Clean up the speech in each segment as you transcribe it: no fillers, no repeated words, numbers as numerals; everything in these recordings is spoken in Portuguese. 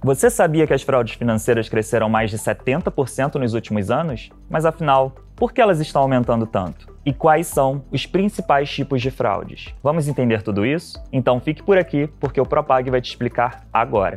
Você sabia que as fraudes financeiras cresceram mais de 70% nos últimos anos? Mas afinal, por que elas estão aumentando tanto? E quais são os principais tipos de fraudes? Vamos entender tudo isso? Então fique por aqui, porque o Propag vai te explicar agora.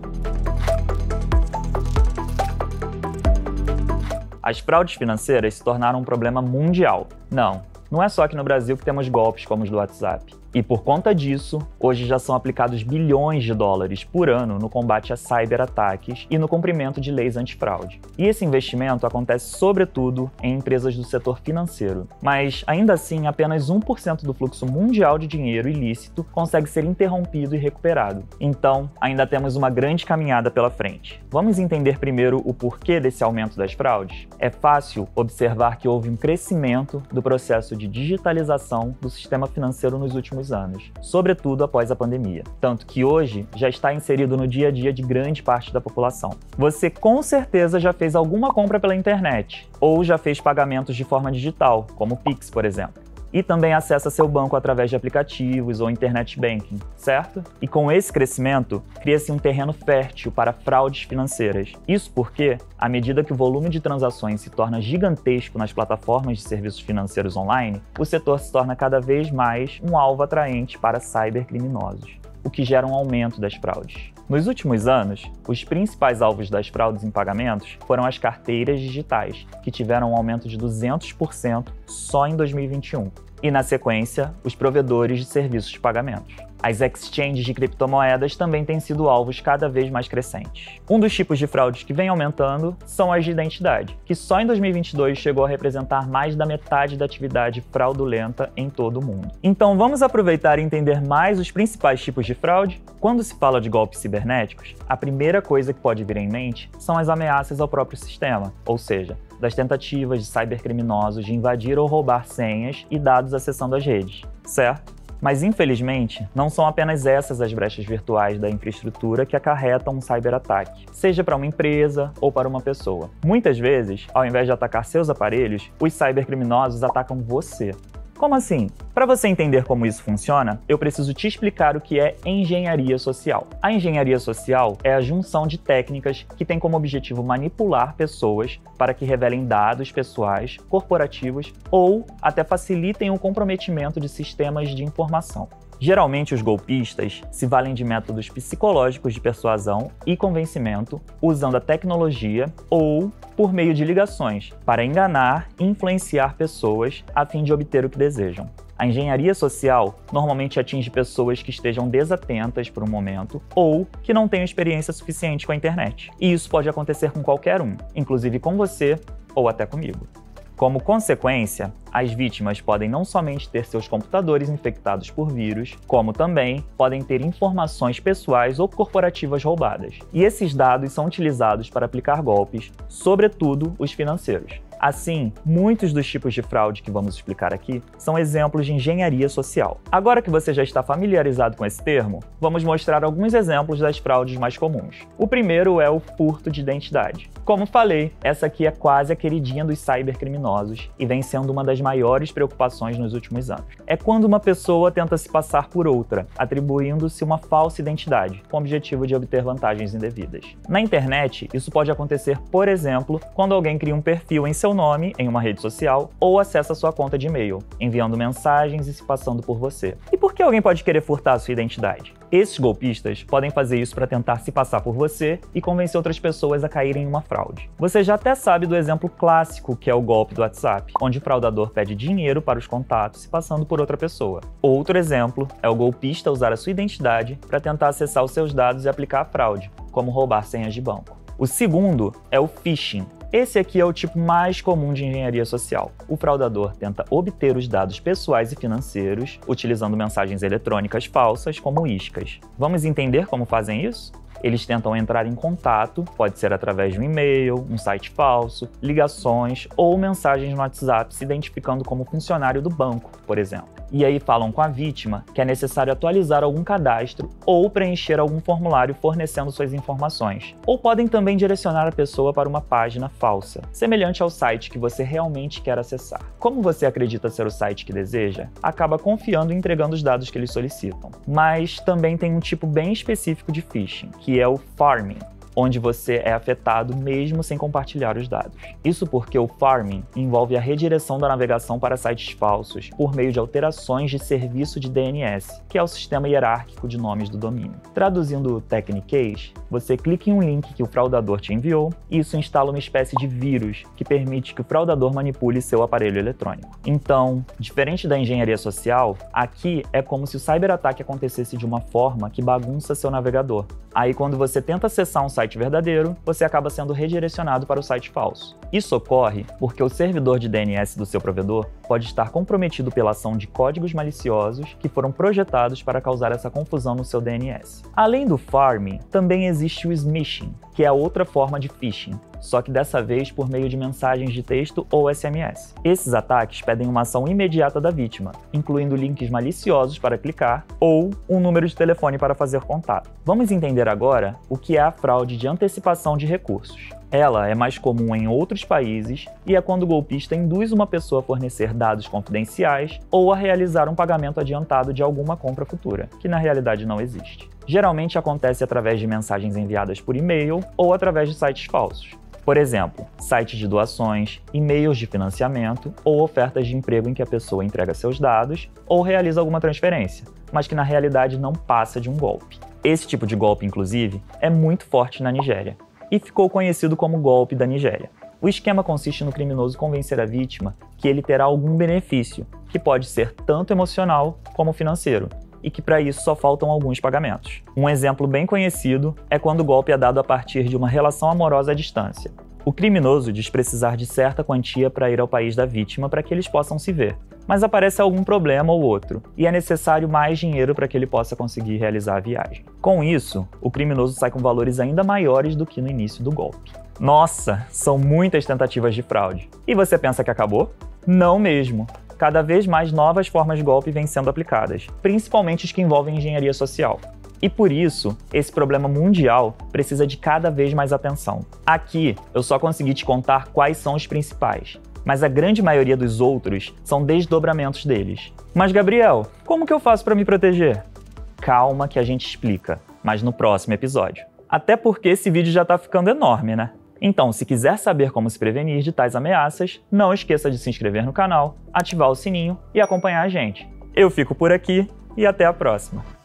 As fraudes financeiras se tornaram um problema mundial. Não é só aqui no Brasil que temos golpes como os do WhatsApp. E por conta disso, hoje já são aplicados bilhões de dólares por ano no combate a cyberataques e no cumprimento de leis antifraude. E esse investimento acontece sobretudo em empresas do setor financeiro. Mas, ainda assim, apenas 1% do fluxo mundial de dinheiro ilícito consegue ser interrompido e recuperado. Então, ainda temos uma grande caminhada pela frente. Vamos entender primeiro o porquê desse aumento das fraudes? É fácil observar que houve um crescimento do processo de digitalização do sistema financeiro nos últimos anos, sobretudo após a pandemia. Tanto que hoje já está inserido no dia a dia de grande parte da população. Você com certeza já fez alguma compra pela internet, ou já fez pagamentos de forma digital, como o Pix, por exemplo. E também acessa seu banco através de aplicativos ou internet banking, certo? E com esse crescimento, cria-se um terreno fértil para fraudes financeiras. Isso porque, à medida que o volume de transações se torna gigantesco nas plataformas de serviços financeiros online, o setor se torna cada vez mais um alvo atraente para cybercriminosos, o que gera um aumento das fraudes. Nos últimos anos, os principais alvos das fraudes em pagamentos foram as carteiras digitais, que tiveram um aumento de 200% só em 2021. E, na sequência, os provedores de serviços de pagamentos. As exchanges de criptomoedas também têm sido alvos cada vez mais crescentes. Um dos tipos de fraudes que vem aumentando são as de identidade, que só em 2022 chegou a representar mais da metade da atividade fraudulenta em todo o mundo. Então vamos aproveitar e entender mais os principais tipos de fraude? Quando se fala de golpes cibernéticos, a primeira coisa que pode vir em mente são as ameaças ao próprio sistema, ou seja, das tentativas de cybercriminosos de invadir ou roubar senhas e dados acessando as redes, certo? Mas, infelizmente, não são apenas essas as brechas virtuais da infraestrutura que acarretam um cyberataque, seja para uma empresa ou para uma pessoa. Muitas vezes, ao invés de atacar seus aparelhos, os cybercriminosos atacam você. Como assim? Para você entender como isso funciona, eu preciso te explicar o que é engenharia social. A engenharia social é a junção de técnicas que tem como objetivo manipular pessoas para que revelem dados pessoais, corporativos ou até facilitem o comprometimento de sistemas de informação. Geralmente, os golpistas se valem de métodos psicológicos de persuasão e convencimento, usando a tecnologia ou por meio de ligações, para enganar e influenciar pessoas a fim de obter o que desejam. A engenharia social normalmente atinge pessoas que estejam desatentas por um momento ou que não tenham experiência suficiente com a internet. E isso pode acontecer com qualquer um, inclusive com você ou até comigo. Como consequência, as vítimas podem não somente ter seus computadores infectados por vírus, como também podem ter informações pessoais ou corporativas roubadas. E esses dados são utilizados para aplicar golpes, sobretudo os financeiros. Assim, muitos dos tipos de fraude que vamos explicar aqui são exemplos de engenharia social. Agora que você já está familiarizado com esse termo, vamos mostrar alguns exemplos das fraudes mais comuns. O primeiro é o furto de identidade. Como falei, essa aqui é quase a queridinha dos cybercriminosos e vem sendo uma das maiores preocupações nos últimos anos. É quando uma pessoa tenta se passar por outra, atribuindo-se uma falsa identidade, com o objetivo de obter vantagens indevidas. Na internet, isso pode acontecer, por exemplo, quando alguém cria um perfil em seu nome em uma rede social ou acessa sua conta de e-mail, enviando mensagens e se passando por você. E por que alguém pode querer furtar sua identidade? Esses golpistas podem fazer isso para tentar se passar por você e convencer outras pessoas a caírem em uma fraude. Você já até sabe do exemplo clássico que é o golpe do WhatsApp, onde o fraudador pede dinheiro para os contatos se passando por outra pessoa. Outro exemplo é o golpista usar a sua identidade para tentar acessar os seus dados e aplicar a fraude, como roubar senhas de banco. O segundo é o phishing. Esse aqui é o tipo mais comum de engenharia social. O fraudador tenta obter os dados pessoais e financeiros utilizando mensagens eletrônicas falsas como iscas. Vamos entender como fazem isso? Eles tentam entrar em contato, pode ser através de um e-mail, um site falso, ligações ou mensagens no WhatsApp se identificando como funcionário do banco, por exemplo. E aí falam com a vítima que é necessário atualizar algum cadastro ou preencher algum formulário fornecendo suas informações. Ou podem também direcionar a pessoa para uma página falsa, semelhante ao site que você realmente quer acessar. Como você acredita ser o site que deseja, acaba confiando e entregando os dados que eles solicitam. Mas também tem um tipo bem específico de phishing, que é o pharming. onde você é afetado mesmo sem compartilhar os dados. Isso porque o pharming envolve a redireção da navegação para sites falsos por meio de alterações de serviço de DNS, que é o sistema hierárquico de nomes do domínio. Traduzindo tecniquez, você clica em um link que o fraudador te enviou e isso instala uma espécie de vírus que permite que o fraudador manipule seu aparelho eletrônico. Então, diferente da engenharia social, aqui é como se o cyberataque acontecesse de uma forma que bagunça seu navegador. Aí, quando você tenta acessar um site verdadeiro, você acaba sendo redirecionado para o site falso. Isso ocorre porque o servidor de DNS do seu provedor pode estar comprometido pela ação de códigos maliciosos que foram projetados para causar essa confusão no seu DNS. Além do pharming, também existe o smishing, que é outra forma de phishing, só que dessa vez por meio de mensagens de texto ou SMS. Esses ataques pedem uma ação imediata da vítima, incluindo links maliciosos para clicar ou um número de telefone para fazer contato. Vamos entender agora o que é a fraude de antecipação de recursos. Ela é mais comum em outros países e é quando o golpista induz uma pessoa a fornecer dados confidenciais ou a realizar um pagamento adiantado de alguma compra futura, que na realidade não existe. Geralmente acontece através de mensagens enviadas por e-mail ou através de sites falsos. Por exemplo, sites de doações, e-mails de financiamento ou ofertas de emprego em que a pessoa entrega seus dados ou realiza alguma transferência, mas que na realidade não passa de um golpe. Esse tipo de golpe, inclusive, é muito forte na Nigéria e ficou conhecido como golpe da Nigéria. O esquema consiste no criminoso convencer a vítima que ele terá algum benefício, que pode ser tanto emocional como financeiro, e que para isso só faltam alguns pagamentos. Um exemplo bem conhecido é quando o golpe é dado a partir de uma relação amorosa à distância. O criminoso diz precisar de certa quantia para ir ao país da vítima para que eles possam se ver, mas aparece algum problema ou outro, e é necessário mais dinheiro para que ele possa conseguir realizar a viagem. Com isso, o criminoso sai com valores ainda maiores do que no início do golpe. Nossa, são muitas tentativas de fraude. E você pensa que acabou? Não mesmo. Cada vez mais novas formas de golpe vêm sendo aplicadas, principalmente as que envolvem engenharia social. E por isso, esse problema mundial precisa de cada vez mais atenção. Aqui, eu só consegui te contar quais são os principais, mas a grande maioria dos outros são desdobramentos deles. Mas Gabriel, como que eu faço para me proteger? Calma que a gente explica, mas no próximo episódio. Até porque esse vídeo já tá ficando enorme, né? Então, se quiser saber como se prevenir de tais ameaças, não esqueça de se inscrever no canal, ativar o sininho e acompanhar a gente. Eu fico por aqui e até a próxima!